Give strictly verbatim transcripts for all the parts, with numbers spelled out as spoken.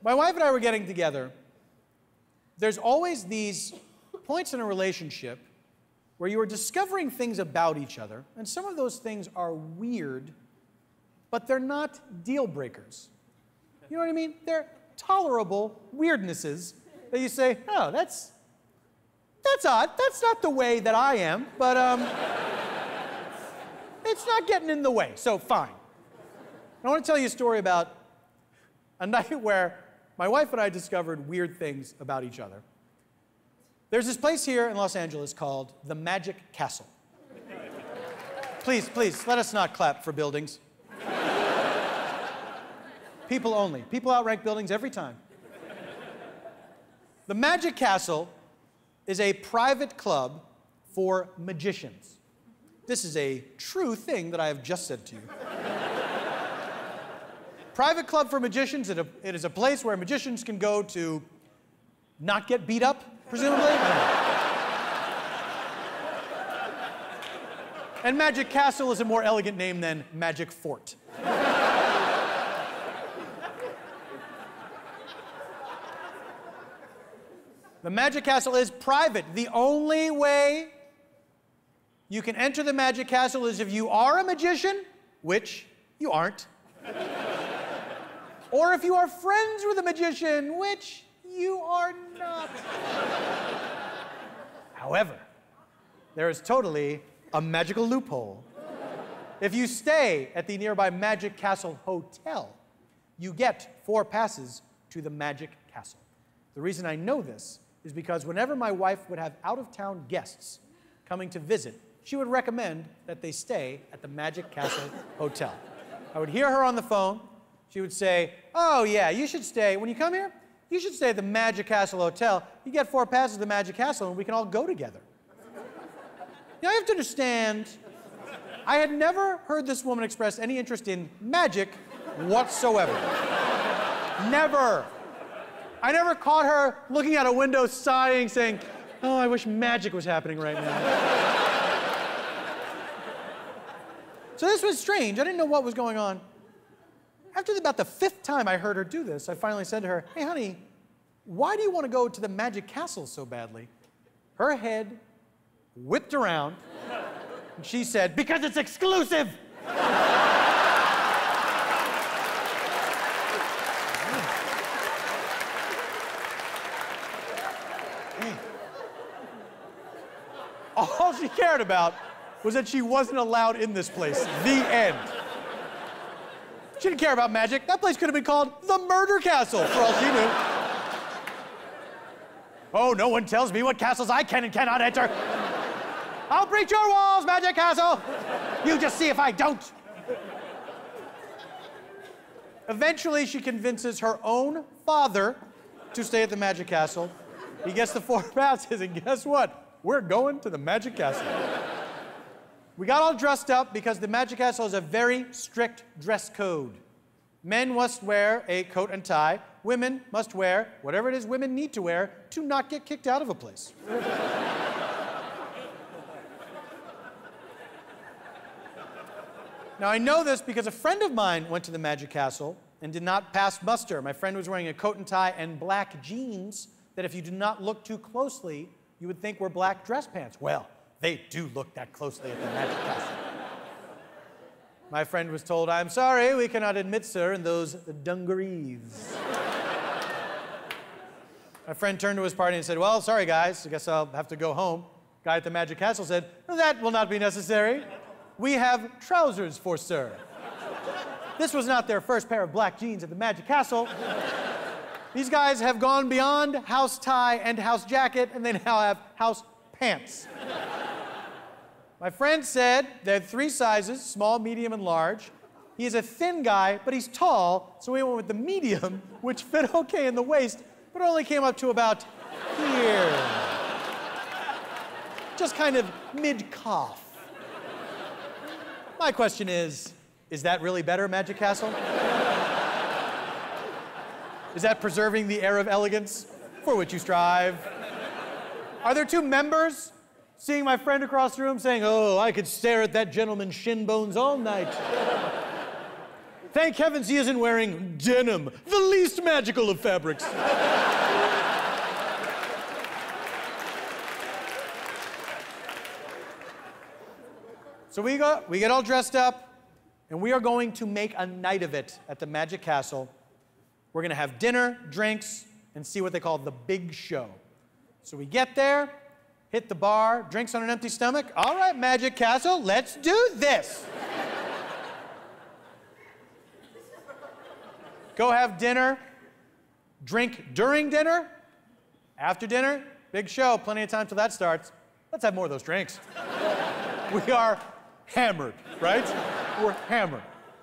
My wife and I were getting together. There's always these points in a relationship where you are discovering things about each other, and some of those things are weird, but they're not deal breakers. You know what I mean? They're tolerable weirdnesses that you say, oh, that's, that's odd. That's not the way that I am, but um, it's not getting in the way, so fine. I want to tell you a story about a night where my wife and I discovered weird things about each other. There's this place here in Los Angeles called the Magic Castle. Please, please, let us not clap for buildings. People only. People outrank buildings every time. The Magic Castle is a private club for magicians. This is a true thing that I have just said to you. Private club for magicians. It, a, it is a place where magicians can go to not get beat up, presumably. I don't know. And Magic Castle is a more elegant name than Magic Fort. The Magic Castle is private. The only way you can enter the Magic Castle is if you are a magician, which you aren't. Or if you are friends with a magician, which you are not. However, there is totally a magical loophole. If you stay at the nearby Magic Castle Hotel, you get four passes to the Magic Castle. The reason I know this is because whenever my wife would have out-of-town guests coming to visit, she would recommend that they stay at the Magic Castle Hotel. I would hear her on the phone. She would say, oh yeah, you should stay, when you come here, you should stay at the Magic Castle Hotel. You get four passes to the Magic Castle and we can all go together. Now you have to understand, I had never heard this woman express any interest in magic whatsoever. Never. I never caught her looking out a window sighing, saying, oh, I wish magic was happening right now. So this was strange. I didn't know what was going on. After about the fifth time I heard her do this, I finally said to her, hey, honey, why do you want to go to the Magic Castle so badly? Her head whipped around, and she said, because it's exclusive! All she cared about was that she wasn't allowed in this place. The end. She didn't care about magic. That place could have been called the Murder Castle, for all she knew. Oh, no one tells me what castles I can and cannot enter. I'll breach your walls, Magic Castle. You just see if I don't. Eventually, she convinces her own father to stay at the Magic Castle. He gets the four passes, and guess what? We're going to the Magic Castle. We got all dressed up because the Magic Castle has a very strict dress code. Men must wear a coat and tie. Women must wear whatever it is women need to wear to not get kicked out of a place. Now, I know this because a friend of mine went to the Magic Castle and did not pass muster. My friend was wearing a coat and tie and black jeans that if you do not look too closely, you would think were black dress pants. Well, they do look that closely at the Magic Castle. My friend was told, I'm sorry, we cannot admit, sir, in those dungarees. My friend turned to his party and said, well, sorry, guys, I guess I'll have to go home. Guy at the Magic Castle said, that will not be necessary. We have trousers for sir. This was not their first pair of black jeans at the Magic Castle. These guys have gone beyond house tie and house jacket, and they now have house pants. My friend said they had three sizes, small, medium, and large. He is a thin guy, but he's tall, so we went with the medium, which fit okay in the waist, but only came up to about here. Just kind of mid-cough. My question is, is that really better, Magic Castle? Is that preserving the air of elegance for which you strive? Are there two members seeing my friend across the room saying, oh, I could stare at that gentleman's shin bones all night? Thank heavens he isn't wearing denim, the least least magical of fabrics. So we, go, we get all dressed up, and we are going to make a night of it at the Magic Castle. We're going to have dinner, drinks, and see what they call the big show. So we get there, hit the bar, drinks on an empty stomach. All right, Magic Castle, let's do this. Go have dinner, drink during dinner, after dinner, big show, plenty of time till that starts. Let's have more of those drinks. We are hammered, right? We're hammered.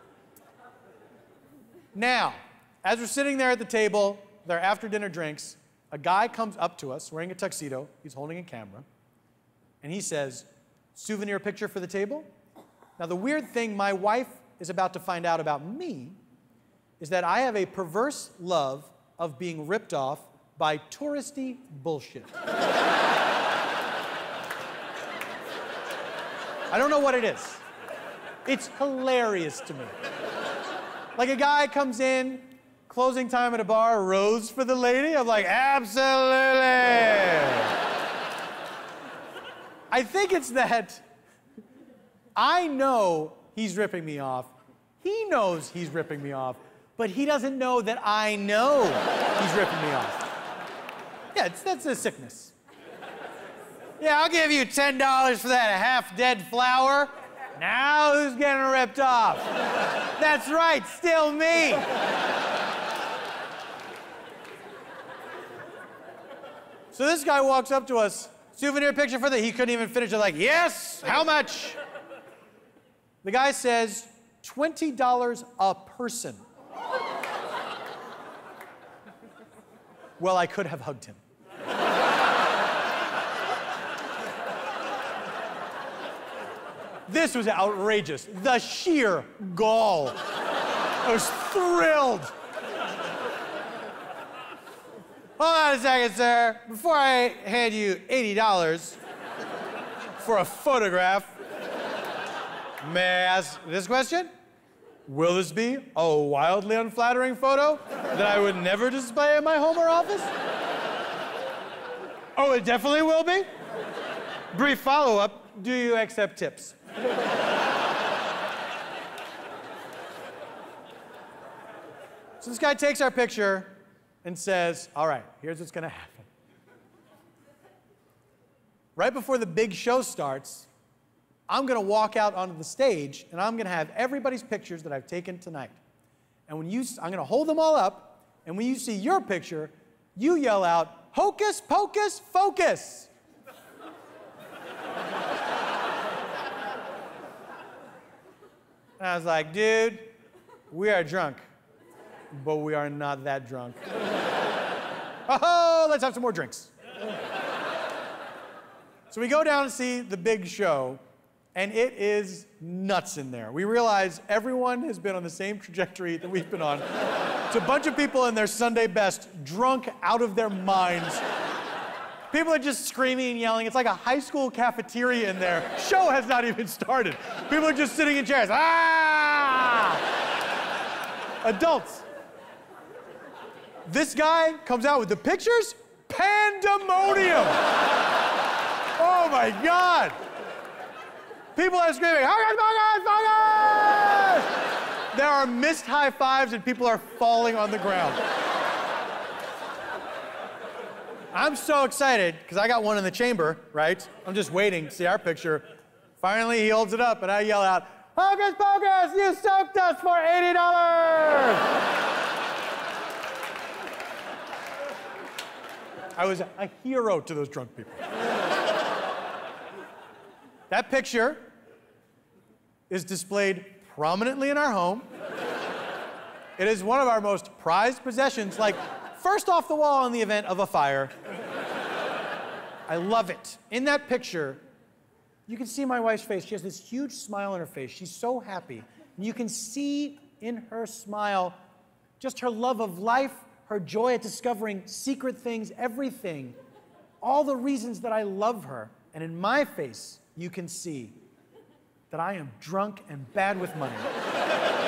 Now, as we're sitting there at the table, their after dinner drinks, a guy comes up to us wearing a tuxedo, he's holding a camera, and he says, souvenir picture for the table? Now the weird thing my wife is about to find out about me is that I have a perverse love of being ripped off by touristy bullshit. I don't know what it is. It's hilarious to me. Like a guy comes in, closing time at a bar, rose for the lady. I'm like, absolutely. I think it's that I know he's ripping me off. He knows he's ripping me off, but he doesn't know that I know he's ripping me off. Yeah, it's, that's a sickness. Yeah, I'll give you ten dollars for that half-dead flower. Now who's getting ripped off? That's right, still me. So this guy walks up to us, souvenir picture for the, he couldn't even finish it, like, yes, how much? The guy says, twenty dollars a person. Well, I could have hugged him. This was outrageous. The sheer gall. I was thrilled. Hold on a second, sir. Before I hand you eighty dollars for a photograph, may I ask this question? Will this be a wildly unflattering photo that I would never display in my home or office? Oh, it definitely will be? Brief follow-up, do you accept tips? So this guy takes our picture and says, all right, here's what's gonna happen. Right before the big show starts, I'm gonna walk out onto the stage and I'm gonna have everybody's pictures that I've taken tonight. And when you, I'm gonna hold them all up, and when you see your picture, you yell out, hocus pocus focus. And I was like, dude, we are drunk, but we are not that drunk. Oh, let's have some more drinks. So we go down to see the big show, and it is nuts in there. We realize everyone has been on the same trajectory that we've been on. It's a bunch of people in their Sunday best, drunk out of their minds. People are just screaming and yelling. It's like a high school cafeteria in there. Show has not even started. People are just sitting in chairs. Ah! Adults. This guy comes out with the pictures. Pandemonium. Oh my God. People are screaming, hocus pocus, focus! There are missed high fives and people are falling on the ground. I'm so excited, because I got one in the chamber, right? I'm just waiting to see our picture. Finally, he holds it up, and I yell out, hocus pocus, you soaked us for eighty dollars! I was a hero to those drunk people. That picture is displayed prominently in our home. It is one of our most prized possessions, like first off the wall in the event of a fire. I love it. In that picture, you can see my wife's face. She has this huge smile on her face. She's so happy. And you can see in her smile just her love of life, her joy at discovering secret things, everything. All the reasons that I love her. And in my face, you can see that I am drunk and bad with money.